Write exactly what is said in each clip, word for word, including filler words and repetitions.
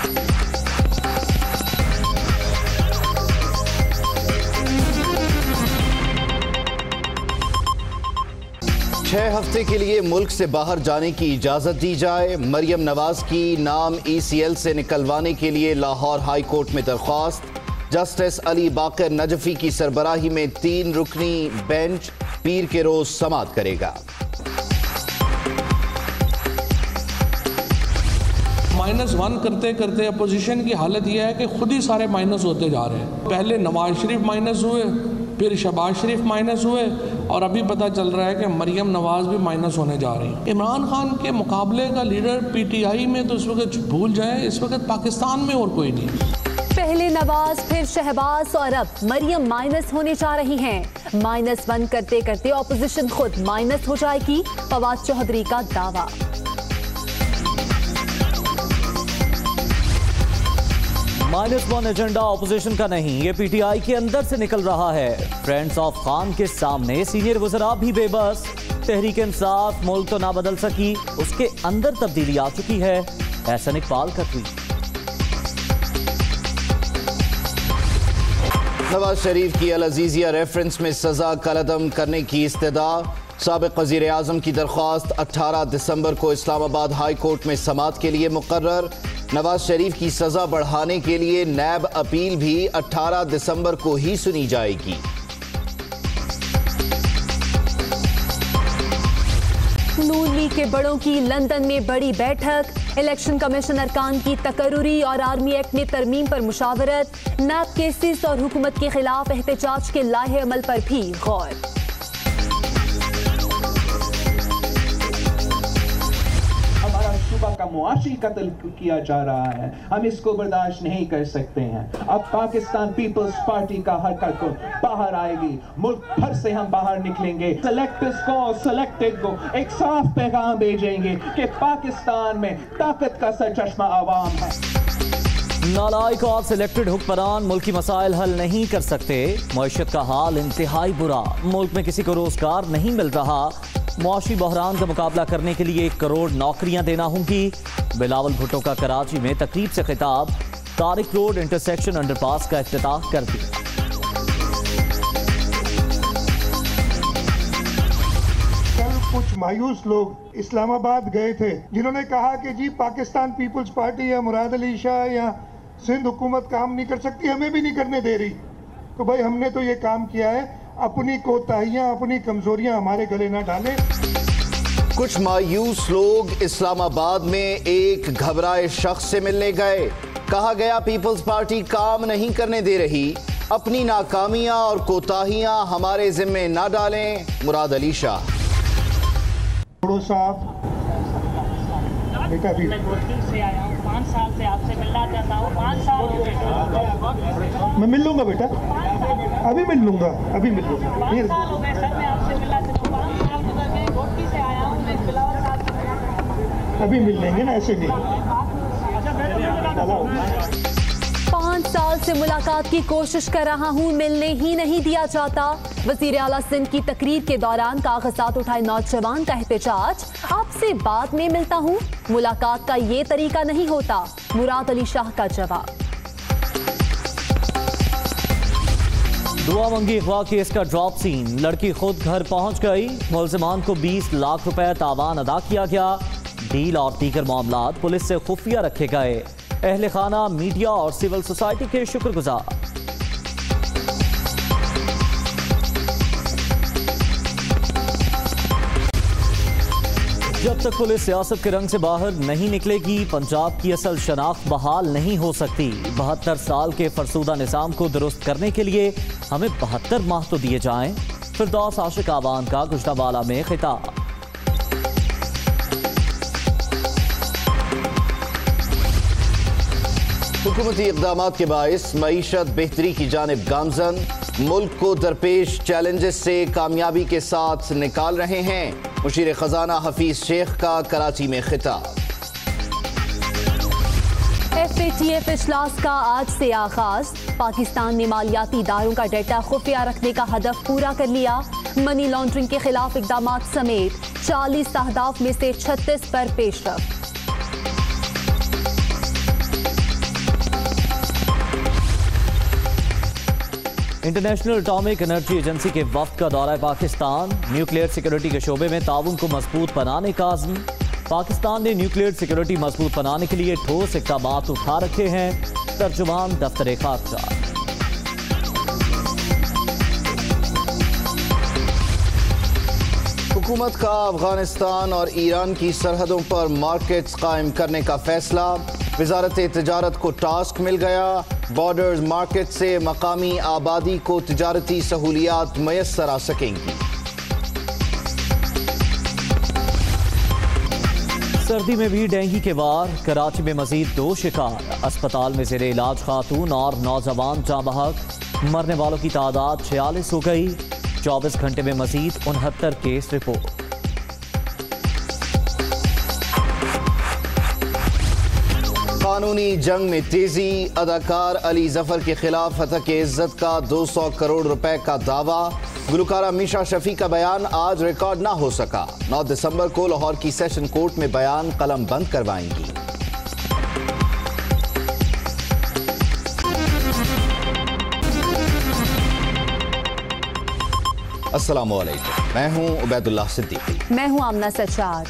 छह हफ्ते के लिए मुल्क से बाहर जाने की इजाजत दी जाए। मरियम नवाज की नाम ई सी एल से निकलवाने के लिए लाहौर हाई कोर्ट में दरख्वास्त। जस्टिस अली बाकर नजफी की सरबराही में तीन रुकनी बेंच पीर के रोज समाअत करेगा। माइनस वन करते करते अपोजिशन की हालत यह है कि खुद ही सारे माइनस होते जा रहे हैं। पहले नवाज शरीफ माइनस हुए, फिर शहबाज शरीफ माइनस हुए, और अभी पता चल रहा है कि मरियम नवाज भी माइनस होने जा रही है। इमरान खान के मुकाबले का लीडर पी टी आई में तो इस वक्त भूल जाए, इस वक्त पाकिस्तान में और कोई नहीं। पहले नवाज, फिर शहबाज और अब मरियम माइनस होने जा रही हैं। माइनस वन करते करते ऑपोजिशन खुद माइनस हो जाएगी, फवाद चौधरी का दावा। माइनस वन एजेंडा ऑपोजिशन का नहीं, ये पीटीआई के अंदर से निकल रहा है। फ्रेंड्स ऑफ खान के सामने सीनियर वज़रा भी बेबस। तहरीक इंसाफ मुल्क तो ना बदल सकी, उसके अंदर तब्दीली आ चुकी है। एहसन इकबाल का ट्वीट। नवाज शरीफ की अल अजीजिया रेफरेंस में सजा कलअदम करने की इस्तदा। साबिक वज़ीर आज़म की दरख्वास्त अठारह दिसंबर को इस्लामाबाद हाई कोर्ट में समाअत के लिए मुकर्रर। नवाज शरीफ की सजा बढ़ाने के लिए नैब अपील भी अठारह दिसंबर को ही सुनी जाएगी। नून लीग के बड़ों की लंदन में बड़ी बैठक। इलेक्शन कमीशन अरकान की तकर्रुरी और आर्मी एक्ट में तरमीम पर मुशावरत। नैब केसेस और हुकूमत के खिलाफ एहतजाज के लाहे अमल पर भी गौर। का मुआशी कत्ल किया जा रहा है, हम इसको बर्दाश्त नहीं कर सकते हैं। अब पाकिस्तान पीपल्स पार्टी का हर कारकुन बाहर आएगी, मुल्क भर से हम बाहर निकलेंगे। सेलेक्टर्स को, सेलेक्टेड को एक साफ पैगाम भेजेंगे कि पाकिस्तान में ताकत का सरचश्मा आवाम है। नालायक और सिलेक्टेड हुक्मरान मुल्क की मसाइल हल नहीं कर सकते। मईशत का हाल इंतहाई बुरा, मुल्क में किसी को रोजगार नहीं मिल रहा। मुआशी बहरान का मुकाबला करने के लिए एक करोड़ नौकरियां देना होंगी। बिलावल भुट्टो का कराची में तकरीब से खिताब। तारिक रोड इंटरसेक्शन अंडरपास का इफ्तिताह कर दिया। कल कुछ मायूस लोग इस्लामाबाद गए थे, जिन्होंने कहा कि जी पाकिस्तान पीपल्स पार्टी या मुराद अली शाह या सिंध हुकूमत काम नहीं कर सकती, हमें भी नहीं करने दे रही। तो भाई हमने तो ये काम किया है, अपनी कोताहियां, अपनी कमजोरियां हमारे गले ना डालें। कुछ मायूस लोग इस्लामाबाद में एक घबराए शख्स से मिलने गए। कहा गया पीपल्स पार्टी काम नहीं करने दे रही, अपनी नाकामियां और कोताहियां हमारे जिम्मे ना डालें। मुराद अली शाह। साहब बेटा भी से आया हूं, पाँच साल से आपसे मिलना चाहता हूं। पाँच साल मैं मिल लूंगा बेटा, अभी मिल लूंगा, अभी मिल लूंगा। पाँच साल हो गए सर, मैं आपसे मिलना चाहता हूं। पाँच साल गुजर गए, गोटी से आया हूं मैं, बिलावल साहब। अभी मिल लेंगे ना, ऐसे नहीं। पाँच साल से मुलाकात की कोशिश कर रहा हूँ, मिलने ही नहीं दिया जाता। वजीर आला सिंध की तकरीर के दौरान कागजात उठाए नौजवान का एहतजाज। आपसे बाद में मिलता हूँ, मुलाकात का ये तरीका नहीं होता। मुराद अली शाह का जवाब। दुआ मंगी अगवा केस का ड्रॉप सीन। लड़की खुद घर पहुंच गई। मुलजिमान को बीस लाख रुपए तावान अदा किया गया। डील और दीगर मामलात पुलिस से खुफिया रखे गए। अहले खाना, मीडिया और सिविल सोसाइटी के शुक्रगुजार। जब तक पुलिस सियासत के रंग से बाहर नहीं निकलेगी, पंजाब की असल शनाख्त बहाल नहीं हो सकती। बहत्तर साल के फरसूदा निज़ाम को दुरुस्त करने के लिए हमें बहत्तर माह तो दिए जाएं। फिरदौस आशिक आवान का गुजरावाला में खिताब। हुकूमती इक़दामात के बाइस मईशत बेहतरी की जानिब गामजन। मुल्क को दरपेश चैलेंजेस से कामयाबी के साथ निकाल रहे हैं। मुशीर खजाना हफीज शेख का कराची में खिताब। एफ ए टी एफ इजलास का आज से आगाज। पाकिस्तान ने मालियाती इदारों का डेटा खुफिया रखने का हदफ पूरा कर लिया। मनी लॉन्ड्रिंग के खिलाफ इकदाम समेत चालीस अहदाफ में से छत्तीस पर पेशरफ। इंटरनेशनल एटॉमिक एनर्जी एजेंसी के वफ्द का दौरा पाकिस्तान, न्यूक्लियर सिक्योरिटी के शोबे में ताउन को मजबूत बनाने का आज़म। पाकिस्तान ने न्यूक्लियर सिक्योरिटी मजबूत बनाने के लिए ठोस इक़दामात उठा रखे हैं। तर्जुमान दफ्तर खारजा। हुकूमत का अफगानिस्तान और ईरान की सरहदों पर मार्केट्स कायम करने का फैसला। वजारत तिजारत को टास्क मिल गया। बॉर्डर्स मार्केट से मकामी आबादी को तिजारती सहूलियात मैसर आ सकेंगी। सर्दी में भी डेंगू के वार, कराची में मजीद दो शिकार। अस्पताल में ज़ेरे इलाज खातून और नौजवान जाँ बहक। मरने वालों की तादाद छियालीस हो गई। चौबीस घंटे में मजीद उनहत्तर केस रिपोर्ट। कानूनी जंग में तेजी। अदाकार अली जफर के खिलाफ हतक इज्जत का दो सौ करोड़ रुपए का दावा। गुलकारा मीशा शफी का बयान आज रिकॉर्ड ना हो सका। नौ दिसंबर को लाहौर की सेशन कोर्ट में बयान कलम बंद करवाएंगी। अस्सलामुअलैकुम, मैं हूं उबैदुल्लाह सिद्दीकी। मैं हूं आमना सचार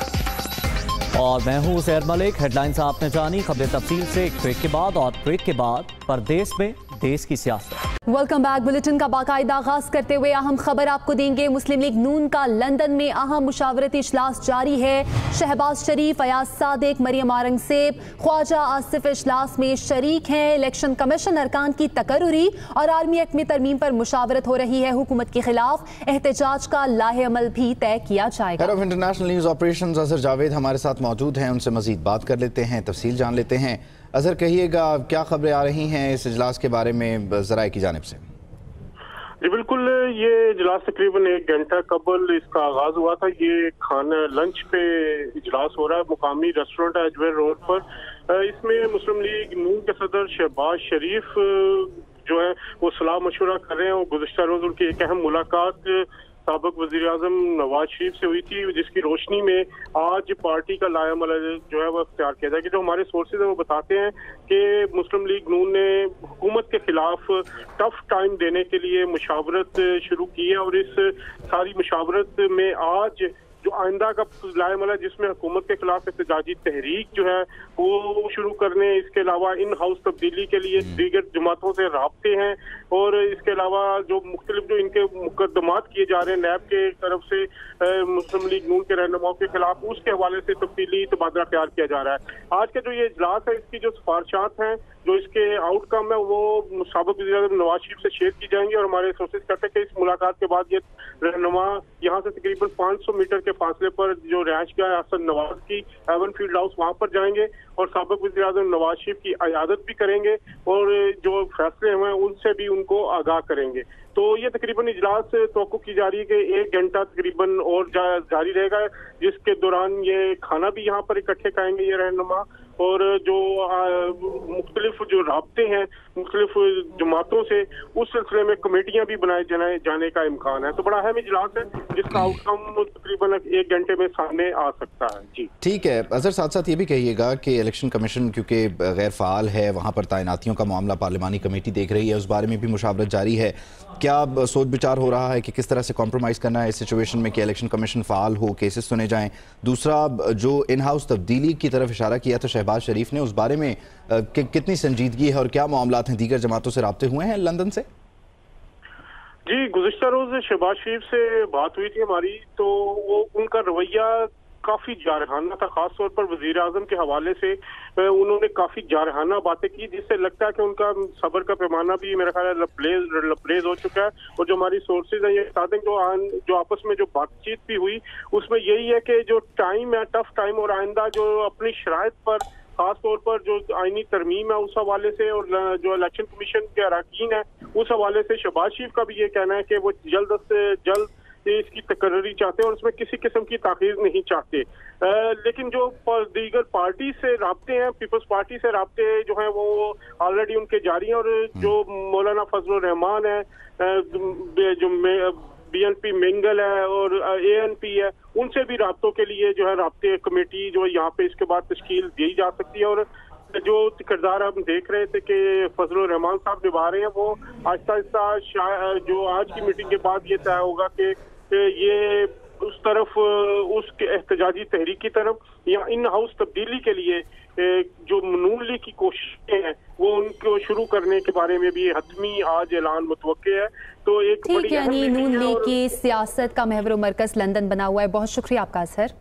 और मैं हूं उज़ैर मलिक। हेडलाइंस आपने जानी, खबरें तफसील से एक ब्रेक के बाद। और ब्रेक के बाद परदेश में देश की सियासत। Welcome back. बुलेटिन का बाकायदा आगाज करते हुए अहम खबर आपको देंगे। मुस्लिम लीग नून का लंदन में अहम मुशावरती इजलास जारी है। शहबाज शरीफ, अयाज सादिक, मरियम औरंगजेब, ख्वाजा आसिफ इजलास में शरीक हैं। इलेक्शन कमीशन अरकान की तकर्रुरी और आर्मी एक्ट में तरमीम पर मुशावरत हो रही है। हुकूमत के खिलाफ एहतजाज का लाहे अमल भी तय किया जाएगा। Head of international news operations Azhar Javed हमारे साथ मौजूद हैं, उनसे मजीद बात कर लेते हैं, तफसील जान लेते हैं। अजहर, कहिएगा क्या खबरें आ रही हैं इस इजलास के बारे में ज़राए की जानिब से? जी बिल्कुल, ये इजलास तकरीबन एक घंटा कबल इसका आगाज हुआ था। ये खाना लंच पे इजलास हो रहा है मुकामी रेस्टोरेंट है अजमेर रोड पर। इसमें मुस्लिम लीग नून के सदर शहबाज शरीफ जो है वो सलाह मशवरा कर रहे हैं। और गुज़िश्ता रोज उनकी एक अहम मुलाकात साबिक वज़ीर आज़म नवाज शरीफ से हुई थी, जिसकी रोशनी में आज पार्टी का लायामल जो है वो अख्तियार किया जाएगा। जो हमारे सोर्सेज है वो बताते हैं कि मुस्लिम लीग नून ने हुकूमत के खिलाफ टफ टाइम देने के लिए मुशावरत शुरू की है। और इस सारी मुशावरत में आज जो आइंदा का लायामल है जिसमें हुकूमत के खिलाफ एहतजाजी तहरीक जो है वो शुरू करने, इसके अलावा इन हाउस तब्दीली के लिए दीगर जमातों से राब्ते हैं। और इसके अलावा जो मुख्तलिफ जो इनके मुकदमात किए जा रहे हैं नैब के तरफ से मुस्लिम लीग नून के रहनुमाओं के खिलाफ, उसके हवाले से तब्दीली तबादला तैयार किया जा रहा है। आज का जो ये इजलास है इसकी जो सिफारिशात हैं, जो इसके आउटकम है वो साबिक वज़ीर आज़म नवाज शरीफ से शेयर की जाएंगी। और हमारे सोर्सेज कहते हैं कि इस मुलाकात के बाद ये रहनुमा यहाँ से तकरीबन पाँच सौ मीटर के फासले पर जो रिहाइश गाह है हसन नवाज की एवन फील्ड हाउस, वहाँ पर जाएंगे और साबिक वज़ीर आज़म नवाज शरीफ की इयादत भी करेंगे और जो फैसले हुए हैं उनसे भी उनको आगाह करेंगे। तो ये तकरीबन इजलास तवक्को की जा रही है कि एक घंटा तकरीबन और जा, जारी रहेगा, जिसके दौरान ये खाना भी यहाँ पर इकट्ठे खाएंगे ये रहनुमा। और जो मुख्तलिफ जो राब्ते हैं मुख्तलिफ जमातों से, उस सिलसिले में कमेटियां भी बनाए जाने, जाने का इम्कान है। तो बड़ा अहम इजलास है जिसका आउटकम तकरीबन एक घंटे में सामने आ सकता है। जी ठीक है अजहर, साथ साथ ये भी कहिएगा कि इलेक्शन कमीशन क्योंकि गैर फ़ाल है, वहाँ पर तैनातियों का मामला पार्लिमानी कमेटी देख रही है, उस बारे में भी मुशावरत जारी है। क्या सोच विचार हो रहा है कि किस तरह से कॉम्प्रोमाइज़ करना है इस सिचुएशन में कि इलेक्शन कमीशन फ़ाल हो, केसेस सुने जाएँ? दूसरा, जो इन हाउस तब्दीली की तरफ इशारा किया था शहबाज शरीफ ने, उस बारे में कि, कितनी संजीदगी है और क्या मामलात हैं? दीगर जमातों से राब्ते हुए हैं लंदन से? जी, गुज़िश्ता रोज शहबाज शरीफ से बात हुई थी हमारी, तो वो उनका रवैया काफी जारहाना था, खासतौर पर वजीर आजम के हवाले से उन्होंने काफी जारहाना बातें की, जिससे लगता है कि उनका सब्र का पैमाना भी मेरा ख्याल है लबरेज लबरेज हो चुका है। और जो हमारी सोर्सेज हैं ये बताते हैं जो जो आपस में जो बातचीत भी हुई उसमें यही है कि जो टाइम है टफ टाइम, और आइंदा जो अपनी शराइत पर खास तौर पर जो आईनी तरमीम है उस हवाले से और जो इलेक्शन कमीशन के अरकान है उस हवाले से शहबाज शरीफ का भी ये कहना है कि वो जल्द से जल्द इसकी तकर्री चाहते हैं और उसमें किसी किस्म की ताखीर नहीं चाहते। आ, लेकिन जो दीगर पार्टी से राब्ते हैं, पीपल्स पार्टी से राब्ते जो हैं वो ऑलरेडी उनके जारी हैं। और जो मौलाना फजलुर रहमान है, जो बी एन पी मिंगल है और ए एन पी है, उनसे भी राब्तों के लिए जो है राब्ते कमेटी जो है यहाँ पे इसके बाद तश्कील दी जा सकती है। और जो किरदार हम देख रहे थे कि फजलुर रहमान साहब निभा रहे हैं, वो आहिस्ता आहिस्ता जो आज की मीटिंग के बाद ये तय होगा कि ये उस तरफ उस एहतजाजी तहरीक की तरफ या इन हाउस तब्दीली के लिए जो नून लीग की कोशिशें हैं वो उनको शुरू करने के बारे में भी हतमी आज ऐलान मुतवक्के है। तो एक ठीक, यानी नून लीग की सियासत का महवर मरकज लंदन बना हुआ है। बहुत शुक्रिया आपका सर।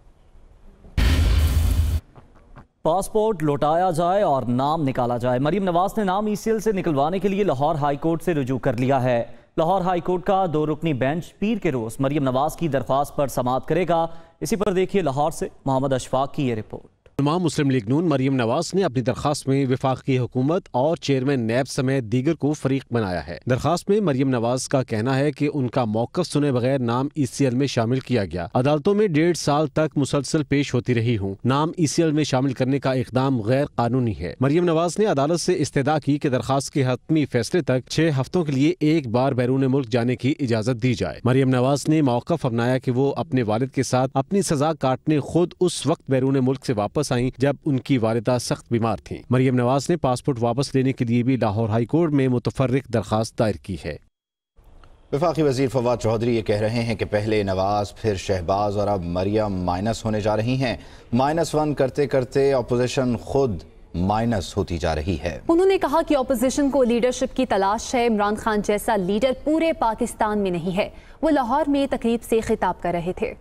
पासपोर्ट लौटाया जाए और नाम निकाला जाए। मरीम नवाज ने नाम ईसीएल से निकलवाने के लिए लाहौर हाई कोर्ट से रुजू कर लिया है। लाहौर हाई कोर्ट का दो रुकनी बेंच पीर के रोज मरीम नवाज की दरख्वास्त पर समाअत करेगा। इसी पर देखिए लाहौर से मोहम्मद अशफाक की ये रिपोर्ट। तमाम मुस्लिम लीग नून मरीम नवाज ने अपनी दरखास्त में वफाकी हुकूमत और चेयरमैन नैब समेत दीगर को फरीक बनाया है। दरखास्त में मरीम नवाज का कहना है कि उनका मौक़िफ़ सुने बगैर नाम ईसीएल में शामिल किया गया। अदालतों में डेढ़ साल तक मुसलसल पेश होती रही हूँ। नाम ईसीएल में शामिल करने का इकदाम गैर कानूनी है। मरीम नवाज ने अदालत से इस्तदा की कि दरखास्त के हतमी फैसले तक छह हफ्तों के लिए एक बार बैरून मुल्क जाने की इजाजत दी जाए। मरीम नवाज ने मौक़िफ़ अपनाया कि वो अपने वालिद के साथ अपनी सजा काटने खुद उस वक्त बैरून मुल्क से वापस आई जब उनकी वालिदा सख्त बीमार थीं। मरीम नवाज ने पासपोर्ट वापस लेने के लिए भी लाहौर हाई कोर्ट में मुतफर्रिक दरखास्त दायर की है। वफाकी वजीर फवाद चौधरी ये कह रहे हैं कि पहले नवाज फिर शहबाज और अब मरियम माइनस होने जा रही हैं। माइनस वन करते करते अपोजिशन खुद माइनस होती जा रही है। उन्होंने कहा कि अपोजिशन को लीडरशिप की तलाश है। इमरान खान जैसा लीडर पूरे पाकिस्तान में नहीं है। वो लाहौर में तकरीब से खिताब कर रहे थे।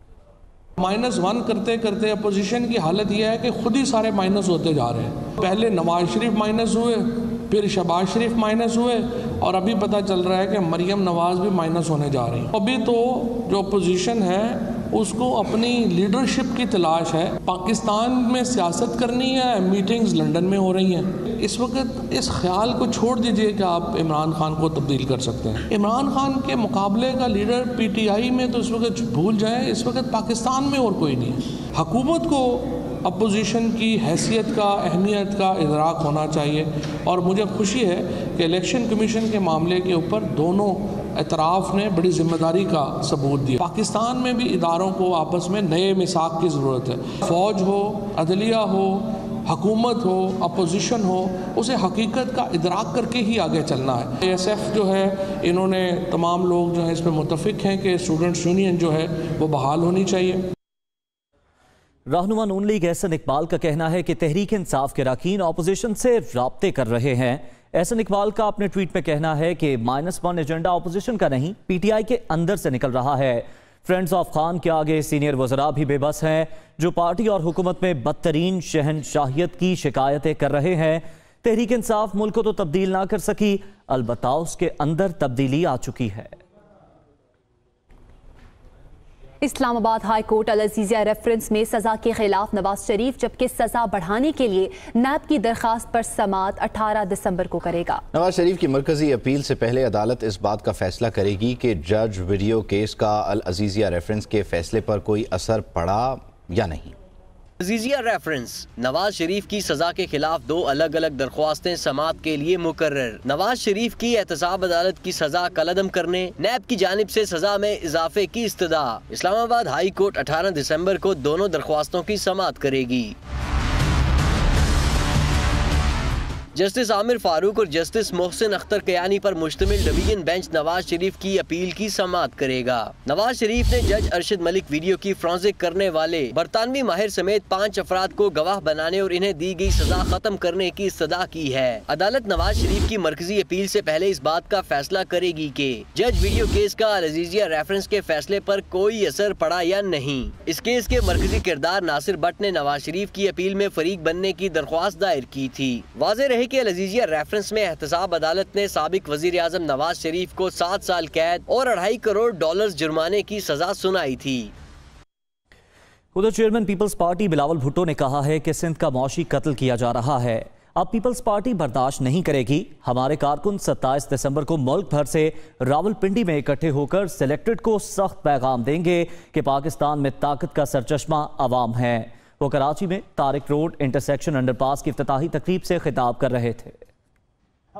माइनस वन करते करते अपोजिशन की हालत यह है कि खुद ही सारे माइनस होते जा रहे हैं। पहले नवाज शरीफ माइनस हुए, फिर शहबाज शरीफ माइनस हुए और अभी पता चल रहा है कि मरियम नवाज भी माइनस होने जा रही है। अभी तो जो अपोजिशन है उसको अपनी लीडरशिप की तलाश है। पाकिस्तान में सियासत करनी है, मीटिंग्स लंदन में हो रही हैं। इस वक्त इस ख्याल को छोड़ दीजिए कि आप इमरान खान को तब्दील कर सकते हैं। इमरान खान के मुकाबले का लीडर पीटीआई में तो इस वक्त भूल जाएं, इस वक्त पाकिस्तान में और कोई नहीं है। हुकूमत को अपोजिशन की हैसियत का, अहमियत का इदराक होना चाहिए और मुझे खुशी है कि इलेक्शन कमीशन के मामले के ऊपर दोनों एतराफ़ ने बड़ी जिम्मेदारी का सबूत दिया। पाकिस्तान में भी इदारों को आपस में नए मिसाक की ज़रूरत है। फ़ौज हो, अदलिया हो, हुकूमत हो, अपोजिशन हो, उसे हकीकत का इदराक करके ही आगे चलना है। एस एफ जो है, इन्होंने तमाम लोग जो है इस पर मुतफिक हैं कि स्टूडेंट्स यूनियन जो है वो बहाल होनी चाहिए। रहनुमा नून लीग एहसन इकबाल का कहना है कि तहरीक इंसाफ के अरकान अपोजिशन से राब्ते कर रहे हैं। एहसन इकबाल का अपने ट्वीट में कहना है कि माइनस वन एजेंडा अपोजिशन का नहीं, पीटीआई के अंदर से निकल रहा है। फ्रेंड्स ऑफ खान के आगे सीनियर वज़रा भी बेबस हैं, जो पार्टी और हुकूमत में बदतरीन शहनशाहियत की शिकायतें कर रहे हैं। तहरीक इंसाफ मुल्क को तो तब्दील ना कर सकी, अलबत्ता उसके अंदर तब्दीली आ चुकी है। Islamabad high court Al Azizia reference में सजा के खिलाफ नवाज शरीफ जबकि सजा बढ़ाने के लिए नैब की दरखास्त पर समाअत अठारह दिसंबर को करेगा। नवाज शरीफ की मरकजी अपील से पहले अदालत इस बात का फैसला करेगी कि जज वीडियो केस का अल अजीजिया रेफरेंस के फैसले पर कोई असर पड़ा या नहीं। अजीजिया रेफरेंस नवाज शरीफ की सजा के खिलाफ दो अलग अलग दरख्वास्तें समाअत के लिए मुकर्रर। नवाज शरीफ की एहतसाब अदालत की सजा कलअदम करने, नैब की जानिब से सजा में इजाफे की इस्तदा। इस्लामाबाद हाई कोर्ट अठारह दिसंबर को दोनों दरख्वास्तों की समाअत करेगी। जस्टिस आमिर फारूक और जस्टिस मोहसिन अख्तर कयानी पर मुश्तमिल डिवीजन बेंच नवाज शरीफ की अपील की समाअत करेगा। नवाज शरीफ ने जज अरशद मलिक वीडियो की फ्रांसिक करने वाले बरतानवी माहिर समेत पाँच अफराद को गवाह बनाने और इन्हें दी गई सजा खत्म करने की इस्तदा की है। अदालत नवाज शरीफ की मरकजी अपील से पहले इस बात का फैसला करेगी कि जज वीडियो केस का अल अजीजिया रेफरेंस के फैसले पर कोई असर पड़ा या नहीं। इस केस के मरकजी किरदार नासिर भट्ट ने नवाज शरीफ की अपील में फरीक बनने की दरख्वास्त दायर की थी। वाज़ेह रहे कि अल अजीजिया रेफरेंस में एहतसाब अदालत ने साबिक वजीर आजम नवाज शरीफ को सात साल कैद और अढ़ाई करोड़ डॉलर जुर्माने की सजा सुनाई थी। उधर चेयरमैन पीपल्स पार्टी बिलावल भुट्टो ने कहा है कि सिंध का मौशी कत्ल किया जा रहा है। अब पीपल्स पार्टी बर्दाश्त नहीं करेगी। हमारे कारकुन सत्ताईस दिसंबर को मुल्क भर से रावलपिंडी में इकट्ठे होकर सिलेक्टेड को सख्त पैगाम देंगे कि पाकिस्तान में ताकत का सरचश्मा अवाम है। वो कराची में तारिक रोड इंटरसेक्शन अंडरपास की इफ्तिताही तकरीब से खिताब कर रहे थे।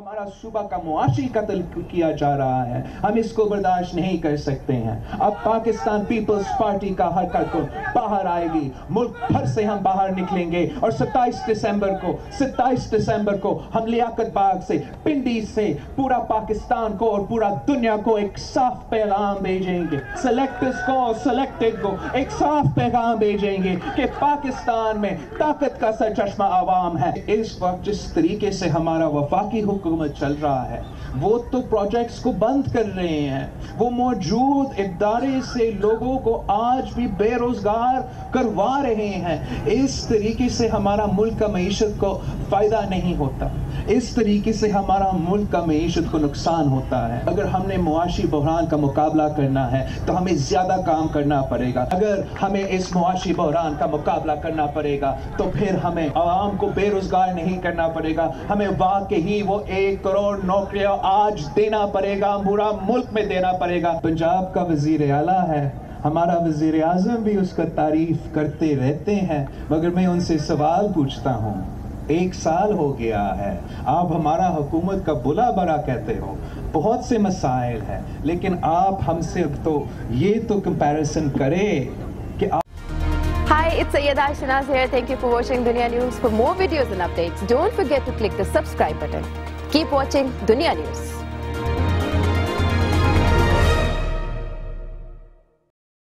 हमारा सूबा का मुआशी कत्ल किया जा रहा है, हम इसको बर्दाश्त नहीं कर सकते हैं। अब पाकिस्तान पीपल्स पार्टी का हर कारकुन बाहर आएगी, मुल्क भर से हम बाहर निकलेंगे और सत्ताईस दिसंबर को सत्ताईस दिसंबर को हम लियाकत बाग से, पिंडी से पूरा पाकिस्तान को और पूरा दुनिया को एक साफ पैगाम भेजेंगे। सेलेक्टर्स को और सेलेक्टेड को एक साफ पैगाम भेजेंगे कि पाकिस्तान में ताकत का सरचश्मा आवाम है। इस वक्त जिस तरीके से हमारा वफाकी हुकूमत चल रहा है, वो तो प्रोजेक्ट्स को बंद कर रहे हैं, वो मौजूद इदारे से लोगों को आज भी बेरोजगार करवा रहे हैं। इस तरीके से हमारा मुल्क का मईशत को फायदा नहीं होता, इस तरीके से हमारा मुल्क का मईशत को नुकसान होता है। अगर हमने मुआशी बहरान का मुकाबला करना है तो हमें ज्यादा काम करना पड़ेगा। अगर हमें इस मुआशी बहरान का मुकाबला करना पड़ेगा तो फिर हमें आवाम को बेरोजगार नहीं करना पड़ेगा, हमें वाकई वो एक करोड़ नौकरियां आज देना पड़ेगा, पूरा मुल्क में देना पड़ेगा। पंजाब का वजीर आला है, हमारा वजीर आजम भी उसका तारीफ करते रहते हैं, मगर मैं उनसे सवाल पूछता हूँ, एक साल हो गया है, आप हमारा हुकूमत का बुला बरा कहते हो, बहुत से मसाइल हैं, लेकिन आप हमसे तो ये तो कंपैरिजन करें कि आप... Hi, it's Sayyeda Shanaz here. Thank you for watching Dunya News. For more videos and updates, don't forget to click the subscribe button. Keep watching Dunya News.